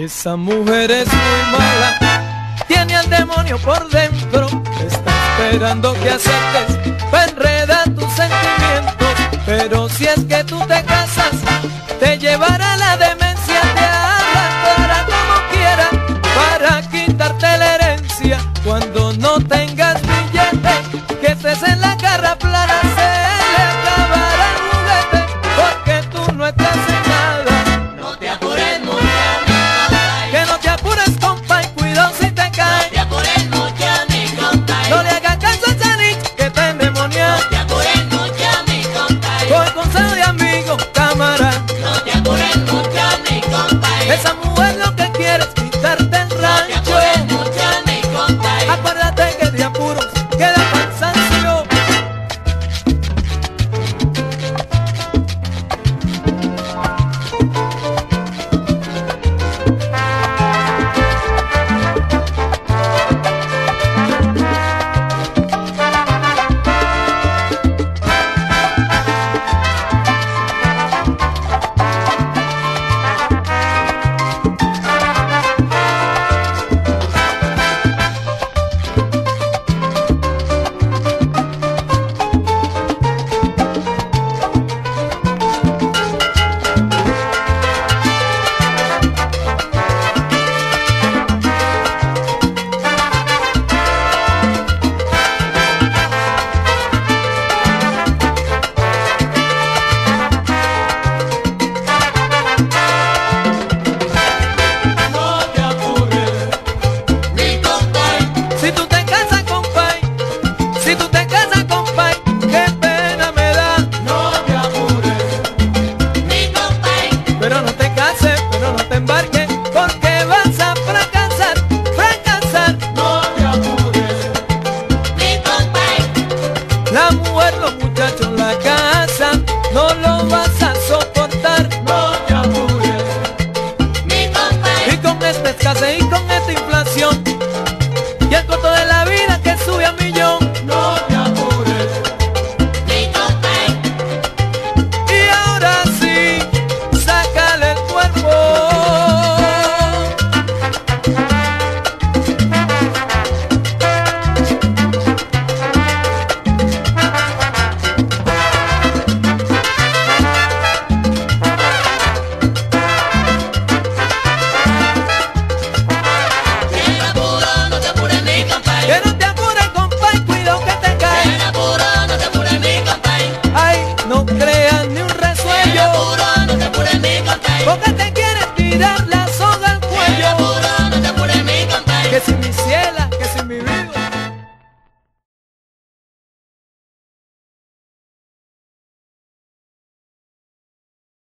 Esa mujer es muy mala, tiene al demonio por dentro, está esperando que aceptes para enredar tus sentimientos. Pero si es que tú te casas, te llevará la demencia, te arrastrará como quiera para quitarte la herencia. Cuando no tengas billete, que estés en la carra plana, se le acabará el juguete, porque tú no estás en nada. No te apures mucho, mi compay. Que no te apures, compay, cuidado si te caes. No te apures mucho, mi compay. No le hagas caso a Chanich, que te endemonia. No te apures mucho, mi compay. Por consejo de amigo, cámara. No te apures mucho, mi compay. Esa mujer lo que quiere es quitarte el No te rancho. apures mucho, mi compay. Acuérdate que de apuros queda cansancio. Si tú te casas, compay, si tú te casas, compay, qué pena me da. No te apures, mi compay. Pero no te cases, pero no te embarques, porque vas a fracasar, fracasar. No te apures, mi compay. La mujer, los muchachos, la casa, no lo vas a soportar. No te apures, mi compay. Y con esta escasez y con esta inflación, y el costo de la vida que sube a millón. No te apures, mi compay. Y ahora sí, sácale el cuerpo. En apuro, no te apures, mi compay. Que no te apures, compay, cuidado que te caes. En apuro, no te apures, mi compay. Ay, no creas ni un En resuello, apuro, no te apures, mi compay. porque te quieres tirar la soga al En cuello. apuro, no te apures, mi compay. Que si mi ciela